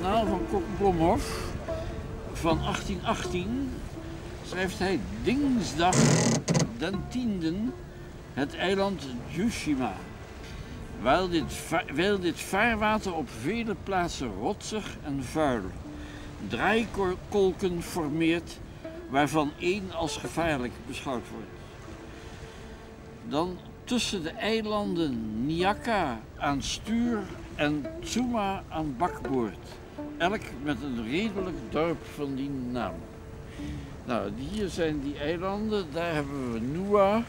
journaal van Kok Blomhof van 1818 schrijft hij dinsdag den 10e het eiland Tsushima. Wijl dit vaarwater op vele plaatsen rotsig en vuil draaikolken formeert, waarvan één als gevaarlijk beschouwd wordt. Dan tussen de eilanden Nyaka aan stuur en Tsuma aan bakboord, elk met een redelijk dorp van die naam. Nou, hier zijn die eilanden, daar hebben we Nua.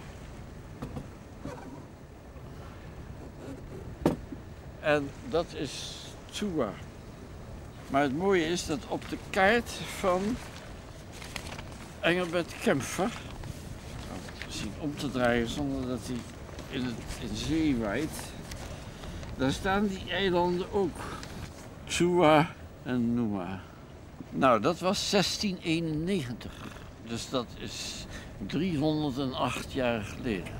En dat is Tsuwa. Maar het mooie is dat op de kaart van Engelbert Kempfer, misschien om te draaien zonder dat hij in zee waait, daar staan die eilanden ook. Tsuwa en Numa. Nou, dat was 1691. Dus dat is 308 jaar geleden.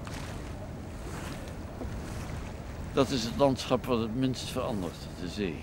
Dat is het landschap wat het minst verandert, de zee.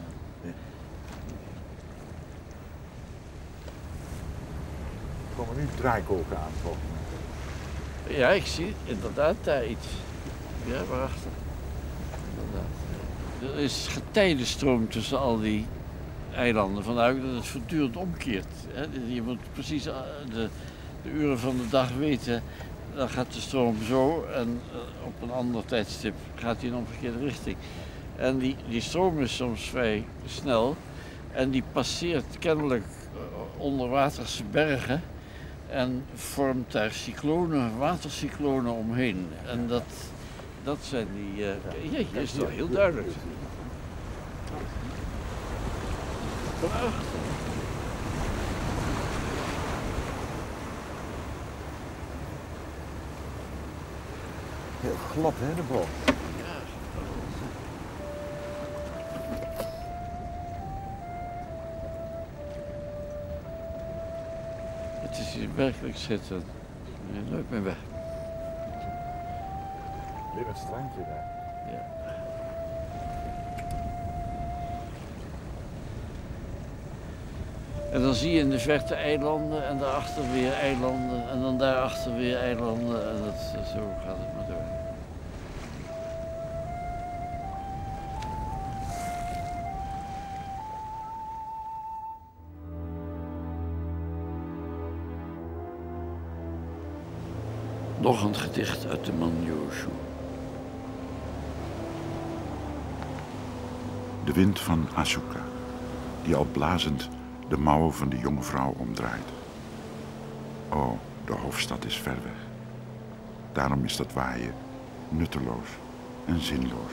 Er komen nu draaikolken aan, volgens mij. Ja, ik zie inderdaad daar iets. Ja, waarachter. Inderdaad. Er is getijdenstroom tussen al die eilanden. Vandaar dat het voortdurend omkeert. Je moet precies de uren van de dag weten. Dan gaat de stroom zo en op een ander tijdstip gaat hij in een omgekeerde richting. En die stroom is soms vrij snel en die passeert kennelijk onderwaterse bergen en vormt daar cyclonen, watercyclonen omheen. En dat zijn die... Jeetje, is toch heel duidelijk. Kom achter. Heel glad, hè, de bal. Ja. Het is hier werkelijk schitterend. Nooit meer weg. Weer een strandje daar. Ja. En dan zie je in de verte eilanden en daarachter weer eilanden en dan daarachter weer eilanden en zo gaat het maar door. Nog een gedicht uit de Manyoshu. De wind van Asuka, die al blazend de mouwen van de jonge vrouw omdraait. Oh, de hoofdstad is ver weg. Daarom is dat waaien nutteloos en zinloos.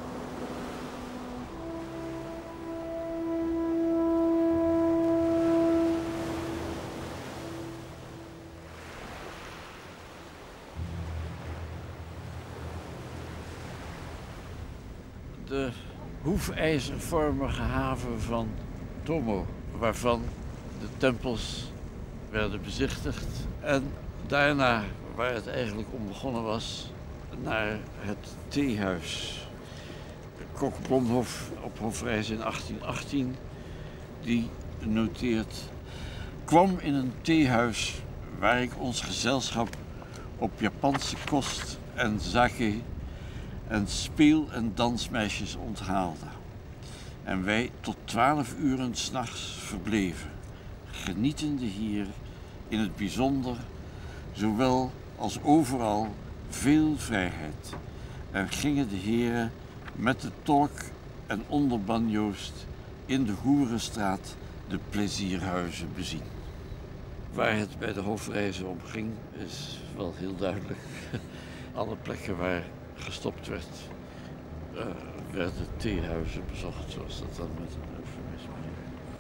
De hoefijzervormige haven van Tomo, waarvan de tempels werden bezichtigd. En daarna, waar het eigenlijk om begonnen was, naar het theehuis. Kok Blomhof op hofreis in 1818, die noteert: kwam in een theehuis waar ik ons gezelschap op Japanse kost en sake en speel- en dansmeisjes onthaalde. En wij tot 12 uren 's nachts verbleven, genietende hier in het bijzonder, zowel als overal, veel vrijheid. En gingen de heren met de tolk en onderbanjoost in de Hoerenstraat de plezierhuizen bezien. Waar het bij de hoofdreizen om ging, is wel heel duidelijk. Alle plekken waar gestopt werd, werden theehuizen bezocht, zoals dat dan met een eufemisme heet.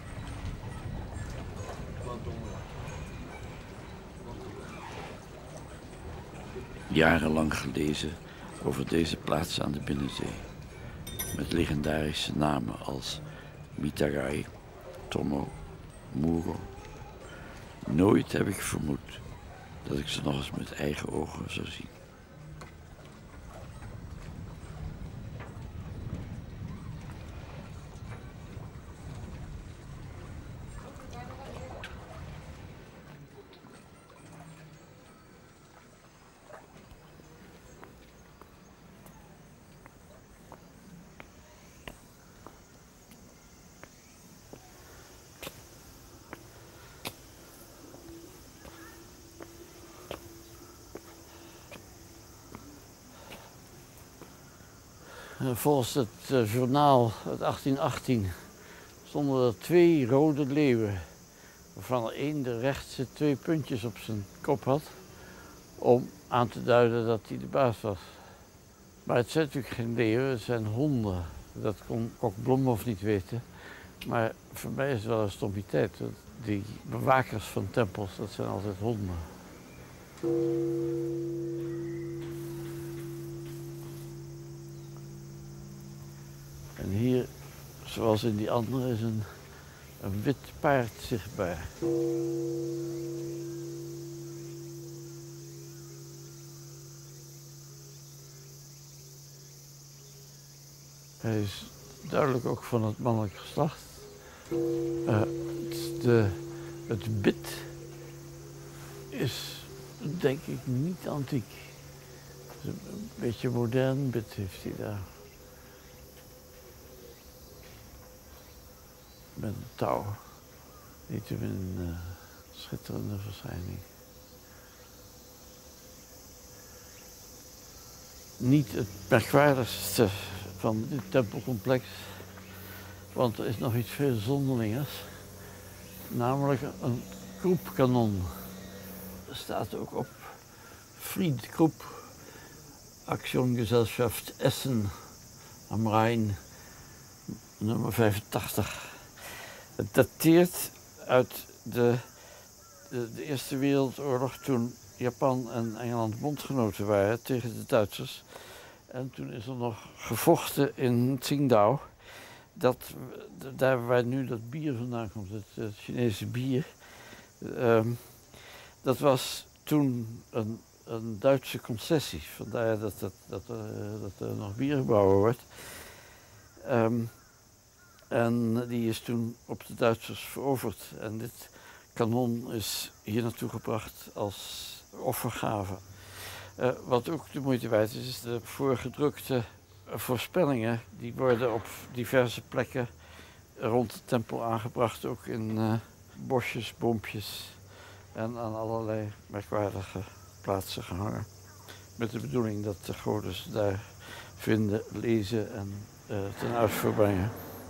Jarenlang gelezen over deze plaats aan de Binnenzee, met legendarische namen als Mitagai, Tomo, Muro. Nooit heb ik vermoed dat ik ze nog eens met eigen ogen zou zien. Volgens het journaal uit 1818 stonden er 2 rode leeuwen, waarvan er één de rechtse 2 puntjes op zijn kop had, om aan te duiden dat hij de baas was. Maar het zijn natuurlijk geen leeuwen, het zijn honden. Dat kon Kok Bloemhof niet weten. Maar voor mij is het wel een stompiteit. Die bewakers van tempels, dat zijn altijd honden. En hier, zoals in die andere, is een wit paard zichtbaar. Hij is duidelijk ook van het mannelijk geslacht. Het bit is denk ik niet antiek. Een beetje modern bit heeft hij daar. Met een touw. Niettemin een schitterende verschijning. Niet het merkwaardigste van dit tempelcomplex, want er is nog iets veel zonderlingers. Namelijk een Kruppkanon. Er staat ook op Fried Krupp, Aktiengesellschaft Essen am Rijn, nummer 85. Het dateert uit de Eerste Wereldoorlog, toen Japan en Engeland bondgenoten waren tegen de Duitsers. En toen is er nog gevochten in Tsingtao. Daar waar nu dat bier vandaan komt, het Chinese bier. Dat was toen een Duitse concessie. Vandaar dat er nog bier gebrouwen wordt. En die is toen op de Duitsers veroverd. En dit kanon is hier naartoe gebracht als offergave. Wat ook de moeite waard is de voorgedrukte voorspellingen. Die worden op diverse plekken rond de tempel aangebracht. Ook in bosjes, boompjes en aan allerlei merkwaardige plaatsen gehangen. Met de bedoeling dat de goden ze daar vinden, lezen en ten uitvoer brengen.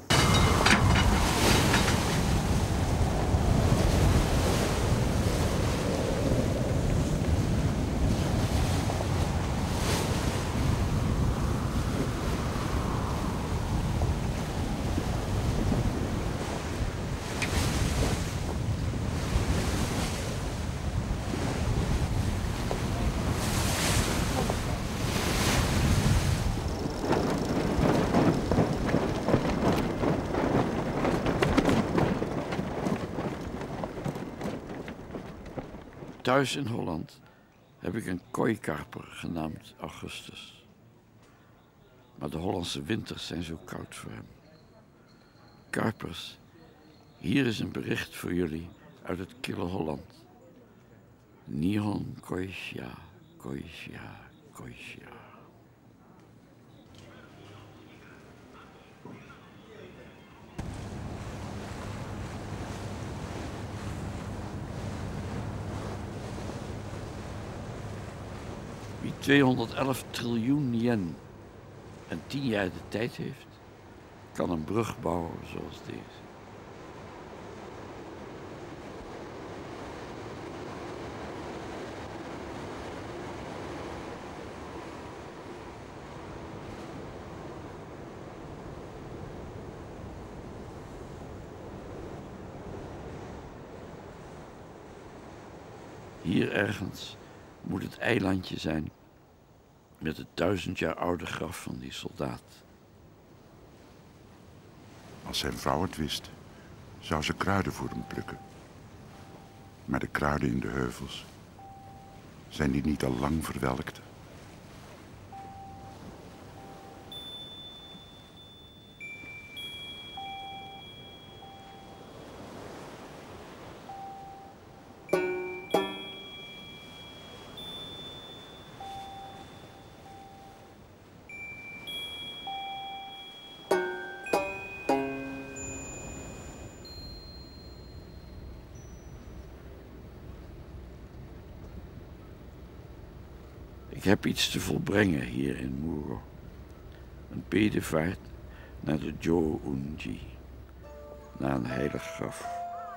Thuis in Holland heb ik een kooikarper genaamd Augustus. Maar de Hollandse winters zijn zo koud voor hem. Karpers, hier is een bericht voor jullie uit het kille Holland. Nihon koisha, koisha, koisha. Wie 211 triljoen yen en 10 jaar de tijd heeft, kan een brug bouwen zoals deze. Hier ergens moet het eilandje zijn met het 1000 jaar oude graf van die soldaat. Als zijn vrouw het wist, zou ze kruiden voor hem plukken. Maar de kruiden in de heuvels, zijn die niet al lang verwelkt? Ik heb iets te volbrengen hier in Muro. Een bedevaart naar de Jō-unji, naar een heilig graf.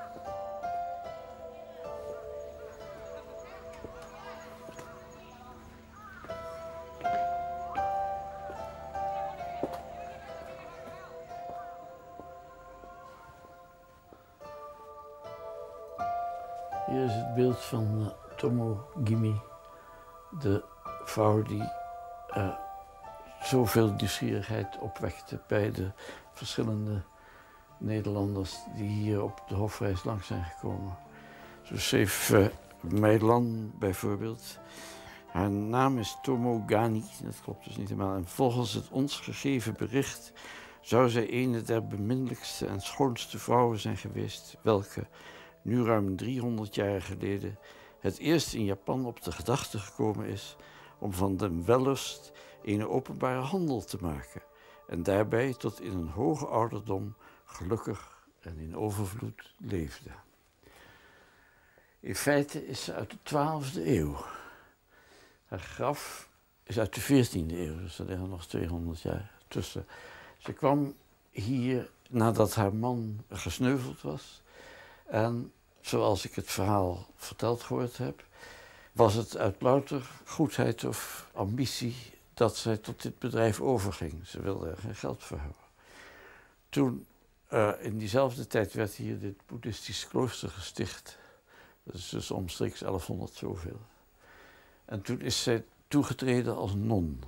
Hier is het beeld van Tomo-gimi, de vrouw die zoveel nieuwsgierigheid opwekte bij de verschillende Nederlanders die hier op de hofreis langs zijn gekomen. Zo schreef Meilan bijvoorbeeld. Haar naam is Tomo-gani, dat klopt dus niet helemaal. En volgens het ons gegeven bericht zou zij een der beminnelijkste en schoonste vrouwen zijn geweest, welke, nu ruim 300 jaar geleden, het eerst in Japan op de gedachte gekomen is om van den wellust een openbare handel te maken en daarbij tot in een hoge ouderdom gelukkig en in overvloed leefde. In feite is ze uit de 12e eeuw. Haar graf is uit de 14e eeuw, dus er liggen nog 200 jaar tussen. Ze kwam hier nadat haar man gesneuveld was. En zoals ik het verhaal verteld gehoord heb, was het uit louter goedheid of ambitie dat zij tot dit bedrijf overging. Ze wilde er geen geld voor hebben. Toen, in diezelfde tijd, werd hier dit boeddhistisch klooster gesticht. Dat is dus omstreeks 1100 zoveel. En toen is zij toegetreden als non.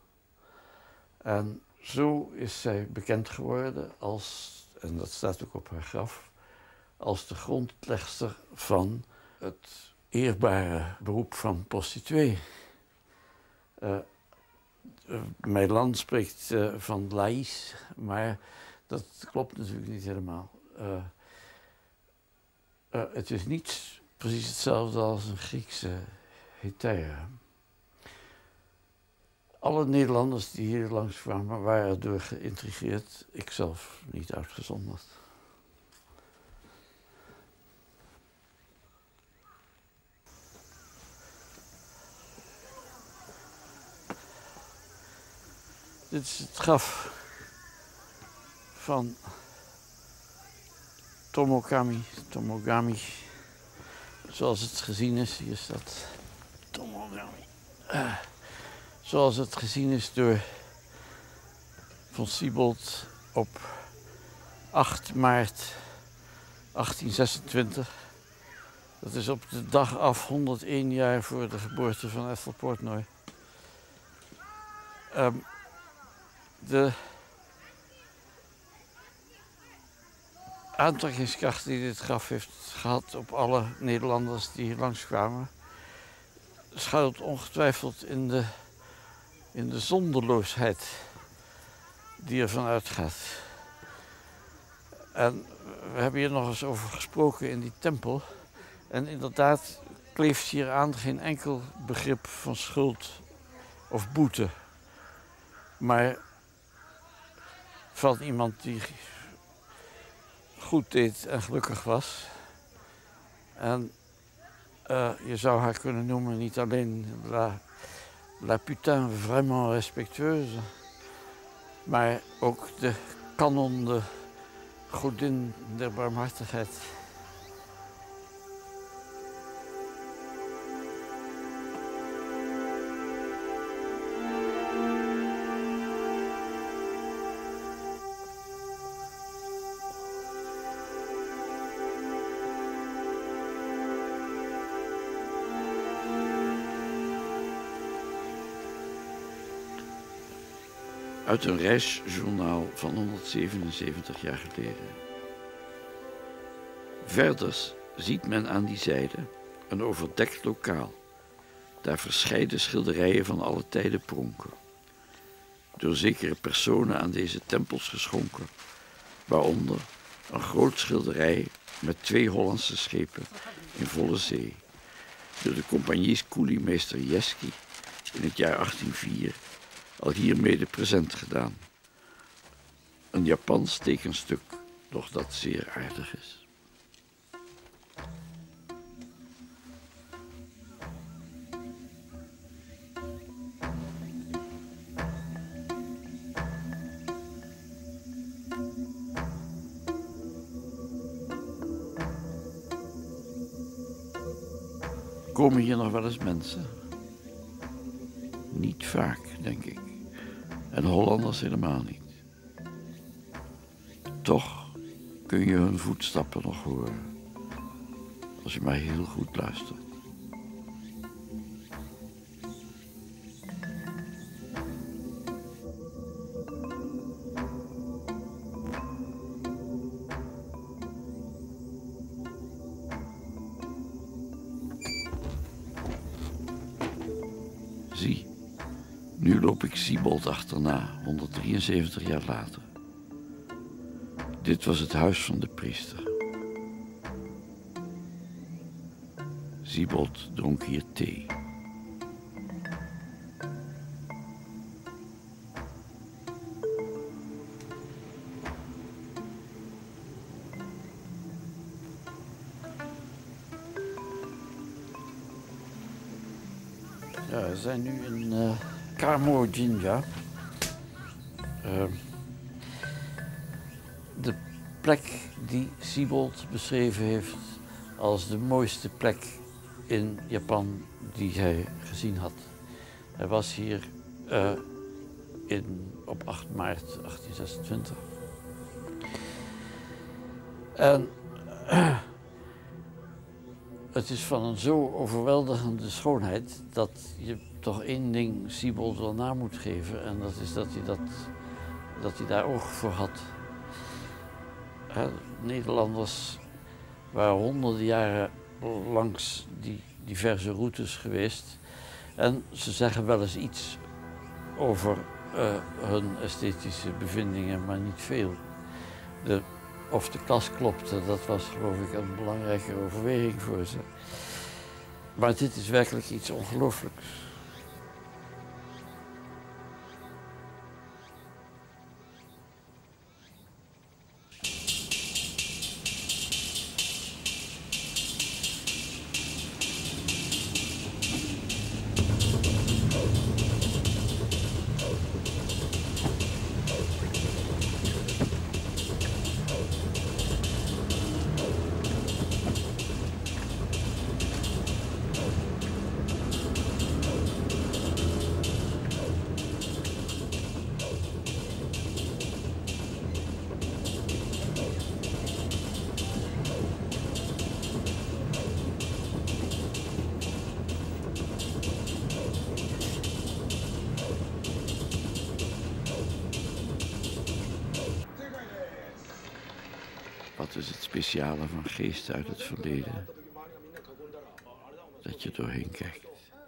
En zo is zij bekend geworden als, en dat staat ook op haar graf, als de grondlegster van het eerbare beroep van prostituee. Meilan spreekt van laïs, maar dat klopt natuurlijk niet helemaal. Het is niet precies hetzelfde als een Griekse heteia. Alle Nederlanders die hier langs kwamen waren erdoor geïntrigeerd, ikzelf niet uitgezonderd. Dit is het graf van Tomogami, zoals het gezien is. Hier staat Tomogami. Zoals het gezien is door von Siebold op 8 maart 1826. Dat is op de dag af 101 jaar voor de geboorte van Ethel Portnoy. De aantrekkingskracht die dit graf heeft gehad op alle Nederlanders die hier langskwamen, schuilt ongetwijfeld in de zonderloosheid die ervan uitgaat. En we hebben hier nog eens over gesproken in die tempel. En inderdaad kleeft hier aan geen enkel begrip van schuld of boete. Maar van iemand die goed deed en gelukkig was. En je zou haar kunnen noemen niet alleen la putain vraiment respectueuse, maar ook de kanon, de godin der barmhartigheid. Uit een reisjournaal van 177 jaar geleden. Verder ziet men aan die zijde een overdekt lokaal, daar verscheiden schilderijen van alle tijden pronken. Door zekere personen aan deze tempels geschonken, waaronder een groot schilderij met 2 Hollandse schepen in volle zee, door de compagnieskoeliemeester Jeski in het jaar 1804 al hiermede present gedaan. Een Japans tekenstuk, doch dat zeer aardig is. Komen hier nog wel eens mensen? Niet vaak, denk ik. En Hollanders helemaal niet. Toch kun je hun voetstappen nog horen. Als je maar heel goed luistert. Zie, nu loop ik Siebold achterna, 173 jaar later. Dit was het huis van de priester. Siebold dronk hier thee. Ja, we zijn nu in Karmo-Jinja. De plek die Siebold beschreven heeft als de mooiste plek in Japan die hij gezien had. Hij was hier op 8 maart 1826. En het is van een zo overweldigende schoonheid dat je toch één ding Siebold wel na moet geven. En dat is dat hij daar oog voor had. Nederlanders waren honderden jaren langs die diverse routes geweest. En ze zeggen wel eens iets over hun esthetische bevindingen, maar niet veel. Of de kas klopte, dat was geloof ik een belangrijke overweging voor ze. Maar dit is werkelijk iets ongelooflijks. Wat is het speciale van geesten uit het verleden? Dat je doorheen kijkt.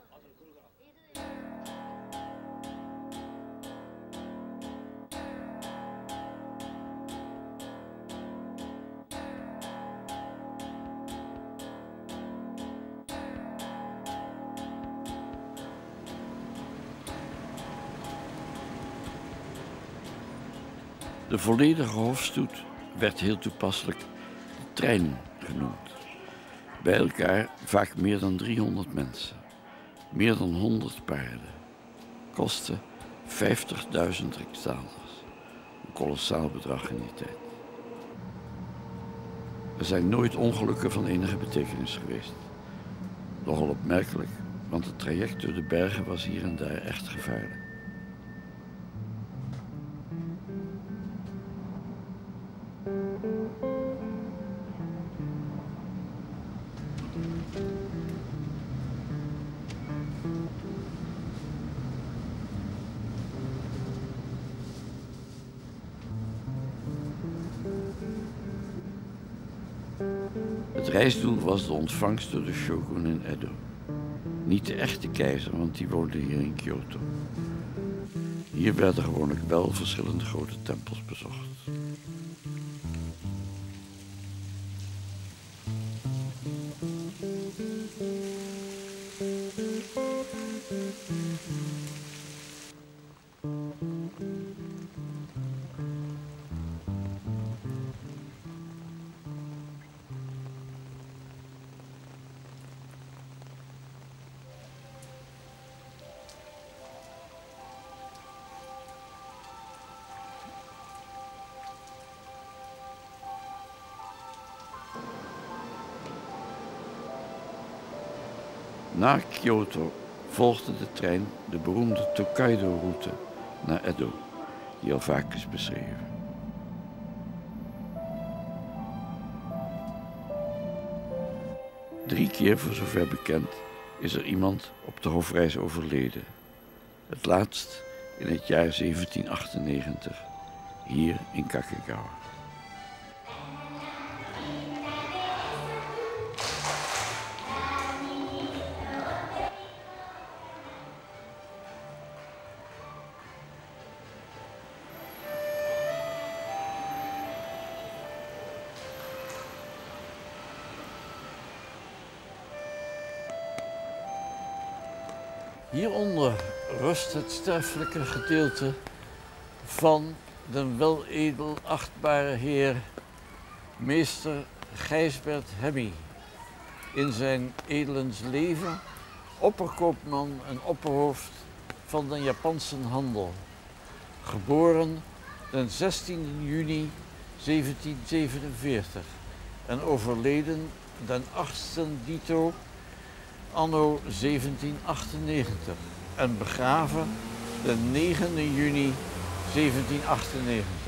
De volledige hofstoet werd heel toepasselijk de trein genoemd. Bij elkaar vaak meer dan 300 mensen. Meer dan 100 paarden. Kostte 50.000 riksdaalders. Een kolossaal bedrag in die tijd. Er zijn nooit ongelukken van enige betekenis geweest. Nogal opmerkelijk, want het traject door de bergen was hier en daar echt gevaarlijk. Het reisdoel was de ontvangst door de shogun in Edo. Niet de echte keizer, want die woonde hier in Kyoto. Hier werden gewoonlijk wel verschillende grote tempels bezocht. Na Kyoto volgde de trein de beroemde Tokaido-route naar Edo, die al vaak is beschreven. Drie keer, voor zover bekend, is er iemand op de hofreis overleden. Het laatst in het jaar 1798, hier in Kakegawa. Hieronder rust het sterfelijke gedeelte van de weledelachtbare heer meester Gijsbert Hemmy. In zijn edelens leven opperkoopman en opperhoofd van de Japanse handel. Geboren den 16 juni 1747 en overleden den 8 dito anno 1798 en begraven de 9 juni 1798.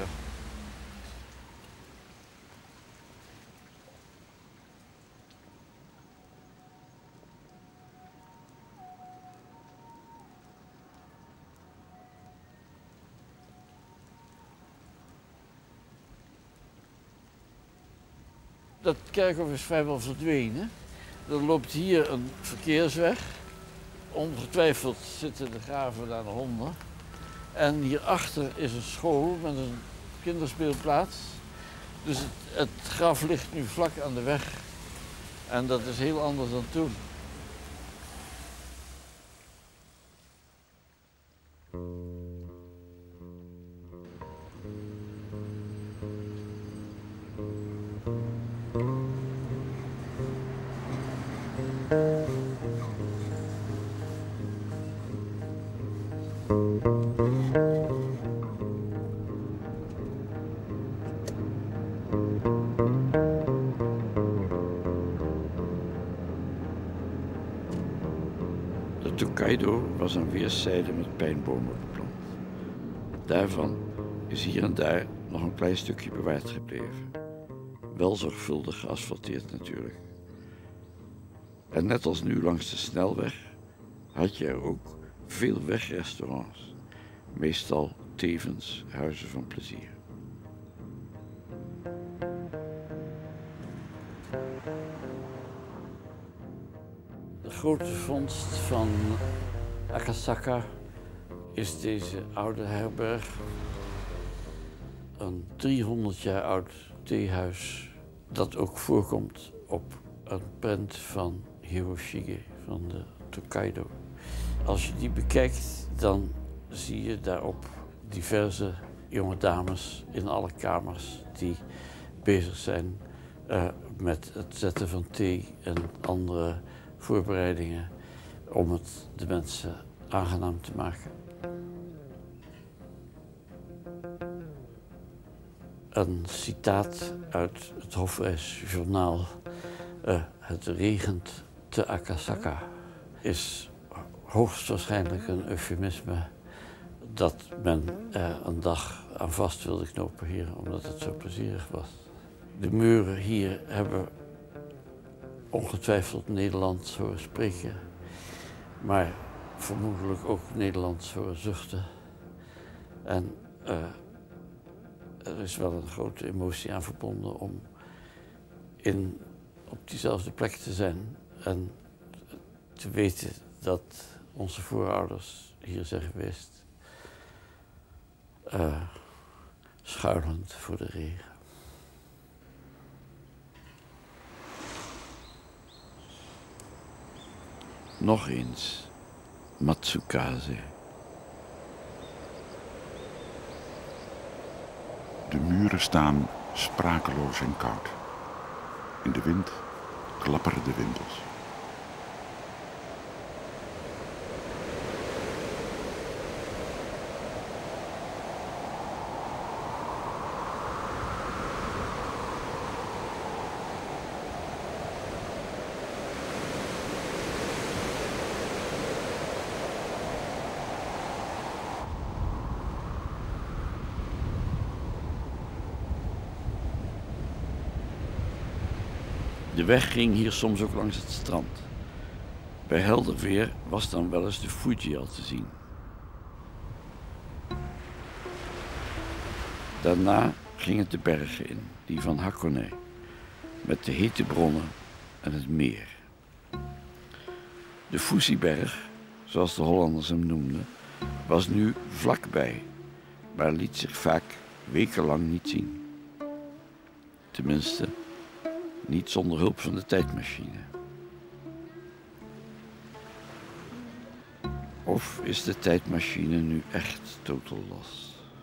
Dat kerkhof is vrijwel verdwenen. Er loopt hier een verkeersweg. Ongetwijfeld zitten de graven daar nog onder. En hierachter is een school met een kinderspeelplaats. Dus het graf ligt nu vlak aan de weg. En dat is heel anders dan toen. De Tokaido was aan weerszijden met pijnbomen beplant. Daarvan is hier en daar nog een klein stukje bewaard gebleven. Wel zorgvuldig geasfalteerd natuurlijk. En net als nu langs de snelweg had je er ook veel wegrestaurants. Meestal tevens huizen van plezier. De grote vondst van Akasaka is deze oude herberg. Een 300 jaar oud theehuis dat ook voorkomt op een prent van Hiroshige van de Tokaido. Als je die bekijkt, dan zie je daarop diverse jonge dames in alle kamers die bezig zijn met het zetten van thee en andere voorbereidingen om het de mensen aangenaam te maken. Een citaat uit het Hofreisjournaal, het regent te Akasaka, is hoogstwaarschijnlijk een eufemisme dat men er een dag aan vast wilde knopen hier, omdat het zo plezierig was. De muren hier hebben ongetwijfeld Nederlands horen spreken, maar vermoedelijk ook Nederlands horen zuchten. En er is wel een grote emotie aan verbonden om op diezelfde plek te zijn en te weten dat onze voorouders hier zijn geweest, schuilend voor de regen. Nog eens Matsukaze. De muren staan sprakeloos en koud. In de wind klapperen de windels. De weg ging hier soms ook langs het strand. Bij helder weer was dan wel eens de Fuji al te zien. Daarna ging het de bergen in, die van Hakone, met de hete bronnen en het meer. De Fujiberg, zoals de Hollanders hem noemden, was nu vlakbij, maar liet zich vaak wekenlang niet zien. Tenminste, niet zonder hulp van de tijdmachine. Of is de tijdmachine nu echt totaal los?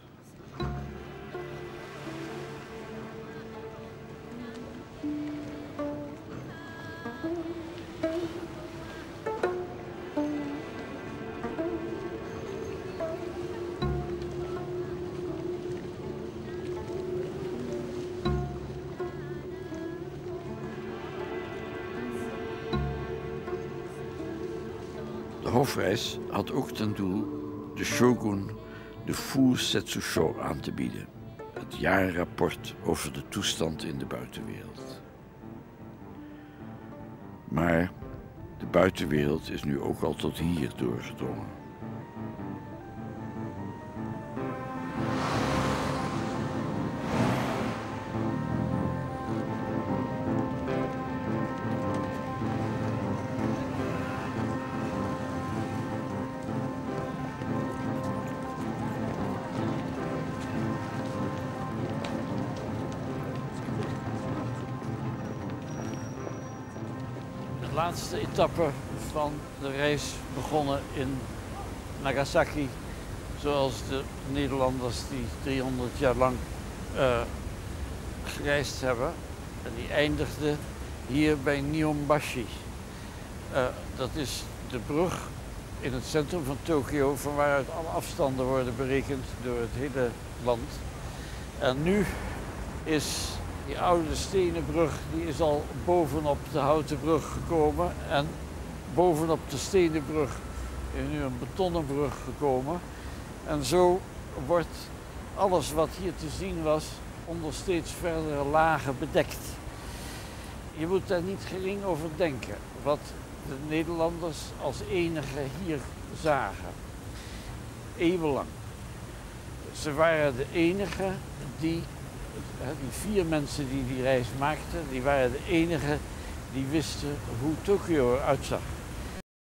De hoofdreis had ook ten doel de shogun de Fusetsusho aan te bieden. Het jaarrapport over de toestand in de buitenwereld. Maar de buitenwereld is nu ook al tot hier doorgedrongen. De laatste etappe van de reis begonnen in Nagasaki, zoals de Nederlanders die 300 jaar lang gereisd hebben. En die eindigde hier bij Nihonbashi. Dat is de brug in het centrum van Tokio, van waaruit alle afstanden worden berekend door het hele land. En nu is die oude stenen brug, die is al bovenop de houten brug gekomen. En bovenop de stenen brug is nu een betonnen brug gekomen. En zo wordt alles wat hier te zien was onder steeds verdere lagen bedekt. Je moet daar niet gering over denken wat de Nederlanders als enige hier zagen. Eeuwenlang. Ze waren de enigen die 4 mensen die die reis maakten, die waren de enigen die wisten hoe Tokio eruit zag.